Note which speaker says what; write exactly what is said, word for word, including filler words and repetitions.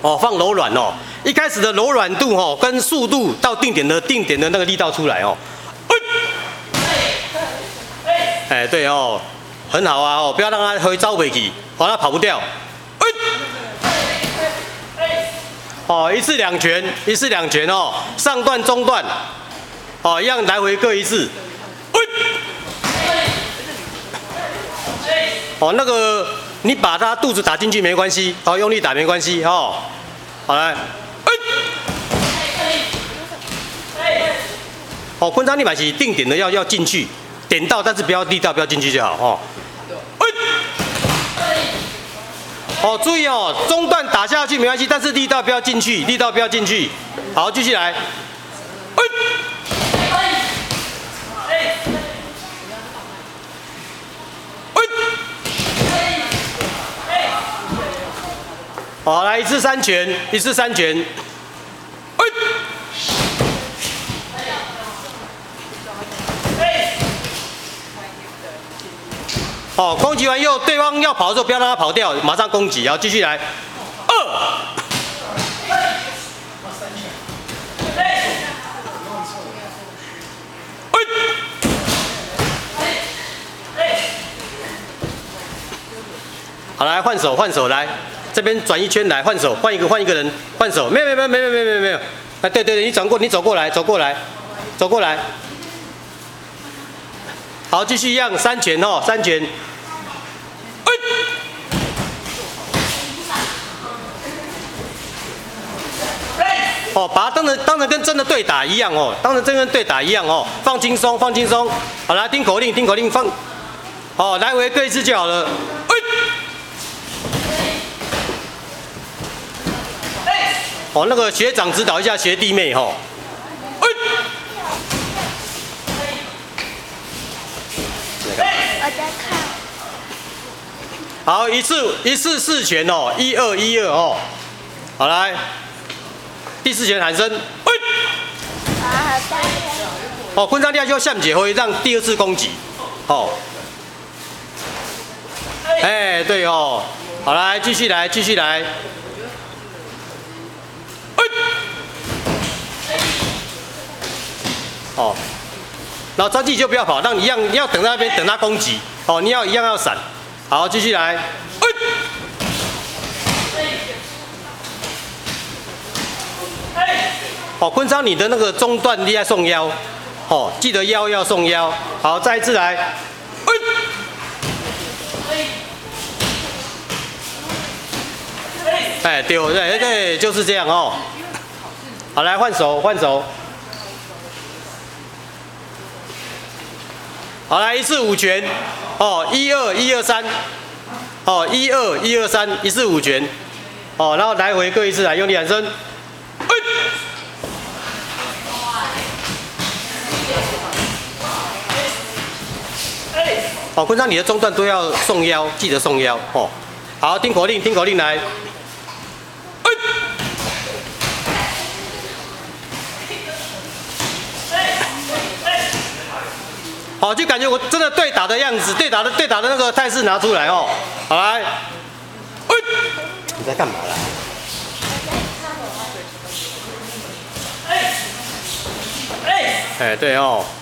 Speaker 1: 哦，放柔软哦。一开始的柔软度哦，跟速度到定点的定点的那个力道出来哦。哎，对哦，很好啊哦，不要让他回招尾去，哦，他跑不掉。哦，一次两拳，一次两拳哦，上段、中段，哦，一样来回各一次。哦，那个你把他肚子打进去没关系，哦，用力打没关系哦。好来，哦，昆昌立马起定点的要要进去，点到但是不要力道不要进去就好哦。哦，注意哦，中段打下去没关系，但是力道不要进去，力道不要进去。好，继续来。好，来一次三拳，一次三拳。哦，攻击完以后，对方要跑的时候，不要让他跑掉，马上攻击，然后继续来。二。好，来换手，换手来。这边转一圈来换手，换一个换一个人换手，没有没有没有没有没有没有没有，哎对对对，你转过你走过来走过来走过来，好继续一样三拳哦三拳，哦把它当成当成跟真的对打一样哦，当成真跟对打一样哦，放轻松放轻松，好来听口令听口令放，哦来回各一次就好了。哦，那个学长指导一下学弟妹吼。哎，
Speaker 2: 我在看。
Speaker 1: 好，一次一次四拳哦，一二一二哦。好来，第四拳喊声。哎。
Speaker 2: 啊，好的。
Speaker 1: 哦，昆昌立就向解会让第二次攻击。哦。哎，对哦。好来，继续来，继续来。哦，然后张继就不要跑，让你一样，你要等在那边等他攻击。哦，你要一样要闪。好，继续来。哦，昆昌你的那个中段力在送腰，哦，记得腰要送腰。好，再一次来。哎，对对对，就是这样哦。好，来换手换手。好，来一次五拳，哦，一二一二三，哦，一二一二三，一次五拳，哦，然后来回各一次来，用力喊声，哎，哦，昆昌你的中段都要送腰，记得送腰，哦，好，听口令，听口令来。好，就感觉我真的对打的样子，对打的对打的那个态势拿出来哦。好来，哎，你在干嘛啦？哎，哎，哎，对哦。